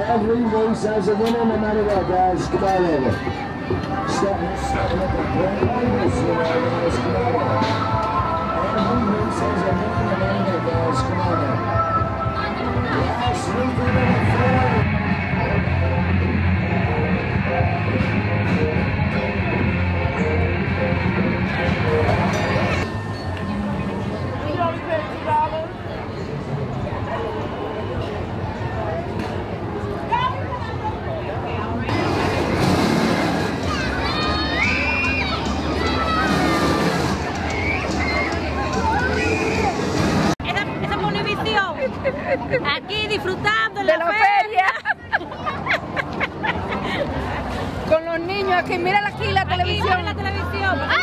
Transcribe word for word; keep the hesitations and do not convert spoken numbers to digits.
Every race has a winner, no matter what, guys. Come on over. Starting, starting at the point line this year, guys. Come on over. Every race has a winner, no matter what, guys. Come on over. Last week, we're number four. Aquí disfrutando de la, la feria, feria. Con los niños aquí, mira aquí la aquí televisión. la televisión.